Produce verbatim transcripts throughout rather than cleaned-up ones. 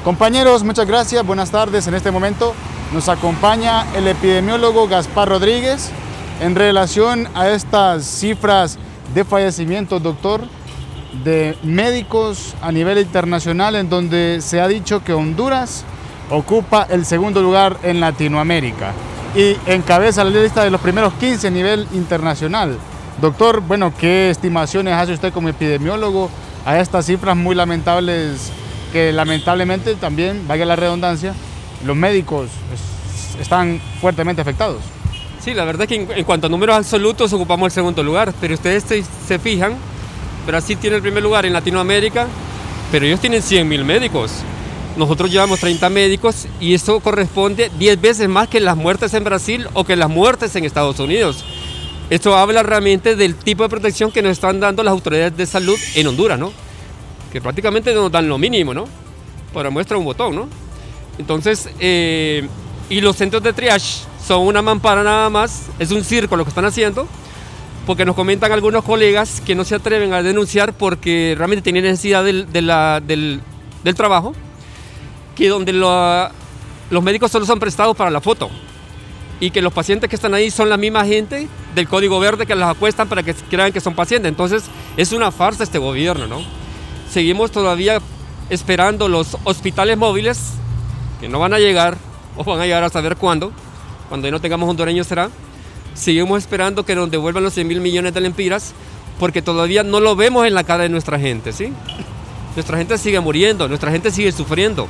Compañeros, muchas gracias, buenas tardes. En este momento nos acompaña el epidemiólogo Gaspar Rodríguez en relación a estas cifras de fallecimientos, doctor, de médicos a nivel internacional, en donde se ha dicho que Honduras ocupa el segundo lugar en Latinoamérica y encabeza la lista de los primeros quince a nivel internacional. Doctor, bueno, ¿qué estimaciones hace usted como epidemiólogo a estas cifras muy lamentables que lamentablemente también, valga la redundancia, los médicos están fuertemente afectados? Sí, la verdad es que en, en cuanto a números absolutos ocupamos el segundo lugar, pero ustedes se, se fijan, Brasil tiene el primer lugar en Latinoamérica, pero ellos tienen cien mil médicos. Nosotros llevamos treinta médicos y eso corresponde diez veces más que las muertes en Brasil o que las muertes en Estados Unidos. Esto habla realmente del tipo de protección que nos están dando las autoridades de salud en Honduras, ¿no? Que prácticamente nos dan lo mínimo, ¿no? Para muestra un botón, ¿no? Entonces, eh, y los centros de triage son una mampara nada más, es un circo lo que están haciendo, porque nos comentan algunos colegas que no se atreven a denunciar porque realmente tienen necesidad del, de la, del, del trabajo, que donde lo, los médicos solo son prestados para la foto y que los pacientes que están ahí son la misma gente del código verde que las acuestan para que crean que son pacientes. Entonces, es una farsa este gobierno, ¿no? Seguimos todavía esperando los hospitales móviles, que no van a llegar, o van a llegar a saber cuándo, cuando ya no tengamos hondureños será. Seguimos esperando que nos devuelvan los cien mil millones de lempiras, porque todavía no lo vemos en la cara de nuestra gente, ¿sí? Nuestra gente sigue muriendo, nuestra gente sigue sufriendo.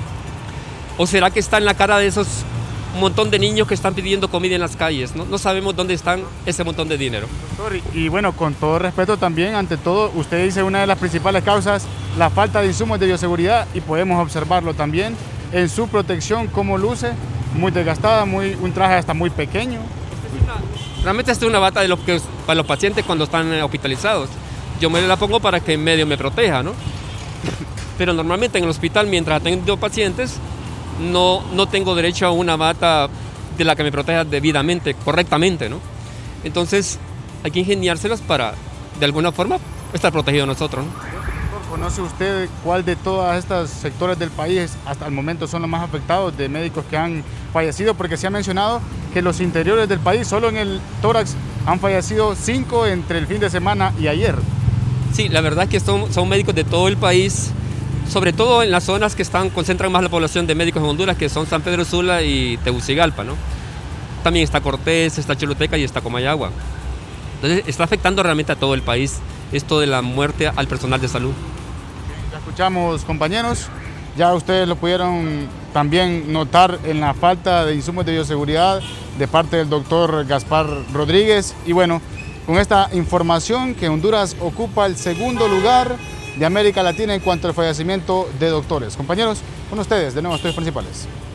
¿O será que está en la cara de esos un montón de niños que están pidiendo comida en las calles? No, no sabemos dónde están ese montón de dinero. Doctor, y, y bueno, con todo respeto también, ante todo, usted dice una de las principales causas, la falta de insumos de bioseguridad, y podemos observarlo también en su protección, cómo luce, muy desgastada, muy, un traje hasta muy pequeño. Es una, realmente esta es una bata de los que, para los pacientes cuando están hospitalizados. Yo me la pongo para que en medio me proteja, ¿no? Pero normalmente en el hospital, mientras atiendo pacientes, No, no tengo derecho a una bata de la que me proteja debidamente, correctamente, ¿no? Entonces hay que ingeniárselas para, de alguna forma, estar protegidos nosotros, ¿no? ¿Conoce usted cuál de todos estos sectores del país hasta el momento son los más afectados de médicos que han fallecido? Porque se ha mencionado que los interiores del país, solo en el tórax, han fallecido cinco entre el fin de semana y ayer. Sí, la verdad es que son, son médicos de todo el país, sobre todo en las zonas que están, concentran más la población de médicos en Honduras, que son San Pedro Sula y Tegucigalpa, ¿no? También está Cortés, está Choluteca y está Comayagua. Entonces está afectando realmente a todo el país esto de la muerte al personal de salud. Ya escuchamos, compañeros, ya ustedes lo pudieron también notar en la falta de insumos de bioseguridad de parte del doctor Gaspar Rodríguez. Y bueno, con esta información que Honduras ocupa el segundo lugar de América Latina en cuanto al fallecimiento de doctores. Compañeros, con ustedes, de nuevo, estudios principales.